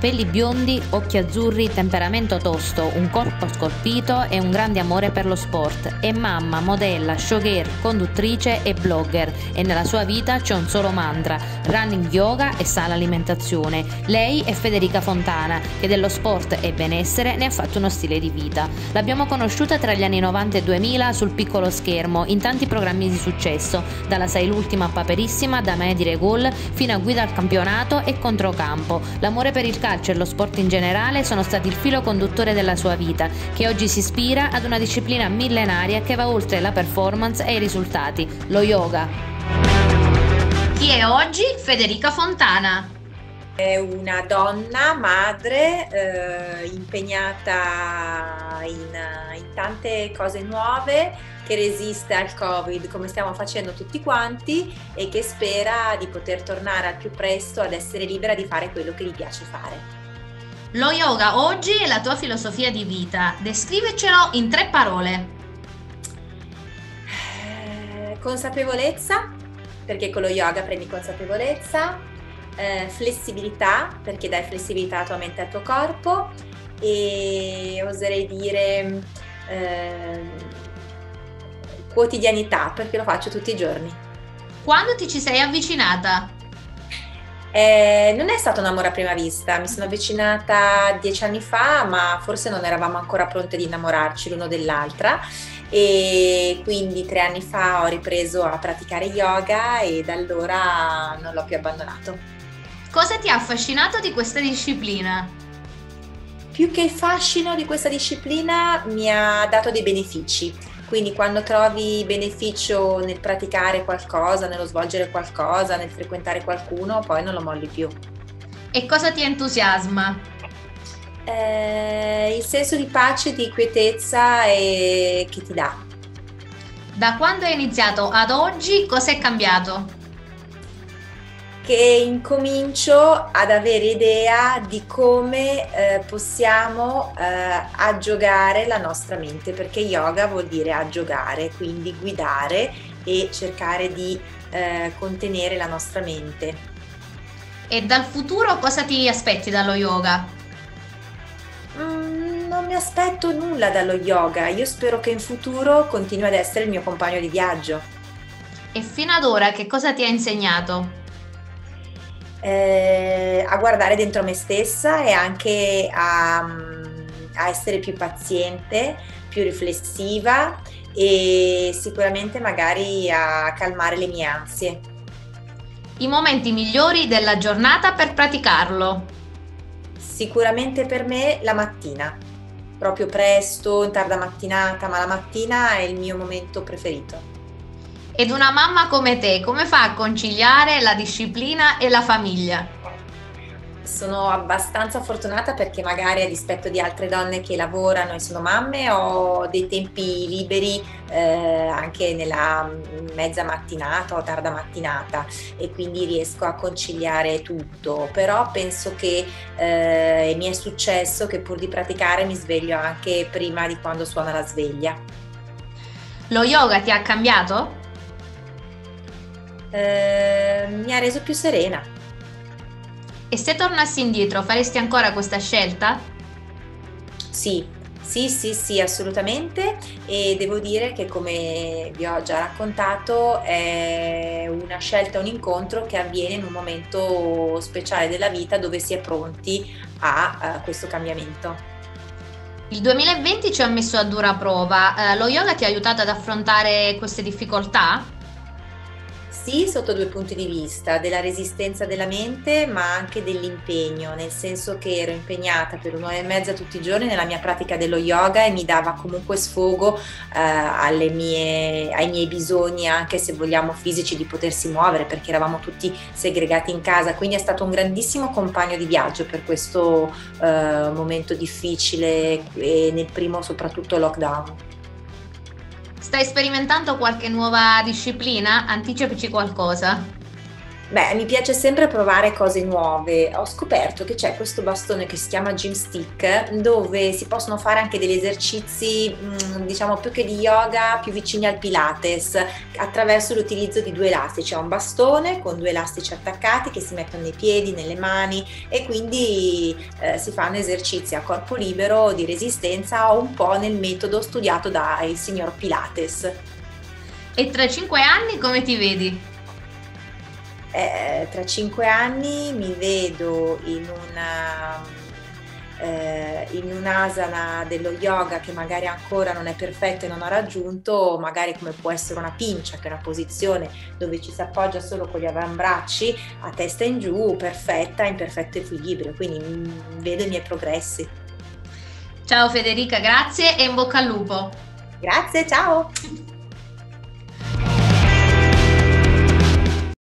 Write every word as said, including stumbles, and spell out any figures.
capelli biondi, occhi azzurri, temperamento tosto, un corpo scolpito e un grande amore per lo sport. È mamma, modella, showgirl, conduttrice e blogger e nella sua vita c'è un solo mantra: running, yoga e sana alimentazione. Lei è Federica Fontana, che dello sport e benessere ne ha fatto uno stile di vita. L'abbiamo conosciuta tra gli anni novanta e duemila sul piccolo schermo in tanti programmi di successo, dalla Sei l'ultima a Paperissima, da Me dire gol fino a Guida al campionato e Controcampo. L'amore per il calcio e lo sport in generale sono stati il filo conduttore della sua vita, che oggi si ispira ad una disciplina millenaria che va oltre la performance e i risultati, lo yoga. Chi è oggi Federica Fontana? È una donna, madre, eh, impegnata in, in tante cose nuove, che resiste al Covid come stiamo facendo tutti quanti e che spera di poter tornare al più presto ad essere libera di fare quello che gli piace fare. Lo yoga oggi è la tua filosofia di vita. Descrivecelo in tre parole. Eh, consapevolezza, perché con lo yoga prendi consapevolezza, eh, flessibilità, perché dai flessibilità alla tua mente e al tuo corpo, e oserei dire eh, quotidianità, perché lo faccio tutti i giorni. Quando ti ci sei avvicinata? Eh, non è stato un amore a prima vista, mi sono avvicinata dieci anni fa, ma forse non eravamo ancora pronte di innamorarci l'uno dell'altra, e quindi tre anni fa ho ripreso a praticare yoga e da allora non l'ho più abbandonato. Cosa ti ha affascinato di questa disciplina? Più che il fascino di questa disciplina mi ha dato dei benefici. Quindi quando trovi beneficio nel praticare qualcosa, nello svolgere qualcosa, nel frequentare qualcuno, poi non lo molli più. E cosa ti entusiasma? Eh, il senso di pace, di quietezza e che ti dà. Da quando hai iniziato ad oggi, cosa è cambiato? Che incomincio ad avere idea di come eh, possiamo eh, aggiogare la nostra mente, perché yoga vuol dire aggiogare, quindi guidare e cercare di eh, contenere la nostra mente. E dal futuro cosa ti aspetti dallo yoga? Mm, non mi aspetto nulla dallo yoga, io spero che in futuro continui ad essere il mio compagno di viaggio. E fino ad ora che cosa ti ha insegnato? Eh, a guardare dentro me stessa e anche a, a essere più paziente, più riflessiva e sicuramente magari a calmare le mie ansie. I momenti migliori della giornata per praticarlo? Sicuramente per me la mattina, proprio presto, in tarda mattinata, ma la mattina è il mio momento preferito. Ed una mamma come te, come fa a conciliare la disciplina e la famiglia? Sono abbastanza fortunata perché magari a dispetto di altre donne che lavorano e sono mamme ho dei tempi liberi eh, anche nella mezza mattinata o tarda mattinata e quindi riesco a conciliare tutto, però penso che eh, mi è successo che pur di praticare mi sveglio anche prima di quando suona la sveglia. Lo yoga ti ha cambiato? Eh, mi ha reso più serena. E se tornassi indietro, faresti ancora questa scelta? Sì, sì, sì, sì, assolutamente, e devo dire che come vi ho già raccontato è una scelta, un incontro che avviene in un momento speciale della vita dove si è pronti a, a questo cambiamento. Il duemilaventi ci ha messo a dura prova. Eh, lo yoga ti ha aiutato ad affrontare queste difficoltà? Sì, sotto due punti di vista, della resistenza della mente ma anche dell'impegno, nel senso che ero impegnata per un'ora e mezza tutti i giorni nella mia pratica dello yoga e mi dava comunque sfogo eh, alle mie, ai miei bisogni, anche se vogliamo fisici, di potersi muovere perché eravamo tutti segregati in casa, quindi è stato un grandissimo compagno di viaggio per questo eh, momento difficile e nel primo soprattutto lockdown. Stai sperimentando qualche nuova disciplina? Anticipaci qualcosa. Beh, mi piace sempre provare cose nuove. Ho scoperto che c'è questo bastone che si chiama Gym Stick, dove si possono fare anche degli esercizi, mm, diciamo più che di yoga, più vicini al Pilates, attraverso l'utilizzo di due elastici. C'è un bastone con due elastici attaccati che si mettono nei piedi, nelle mani e quindi eh, si fanno esercizi a corpo libero di resistenza un po' nel metodo studiato dal signor Pilates. E tra cinque anni come ti vedi? Eh, tra cinque anni mi vedo in una, eh, in un'asana dello yoga che magari ancora non è perfetta e non ho raggiunto, magari come può essere una pincia, che è una posizione dove ci si appoggia solo con gli avambracci a testa in giù, perfetta, in perfetto equilibrio, quindi mm, vedo i miei progressi. Ciao Federica, grazie e in bocca al lupo. Grazie, ciao!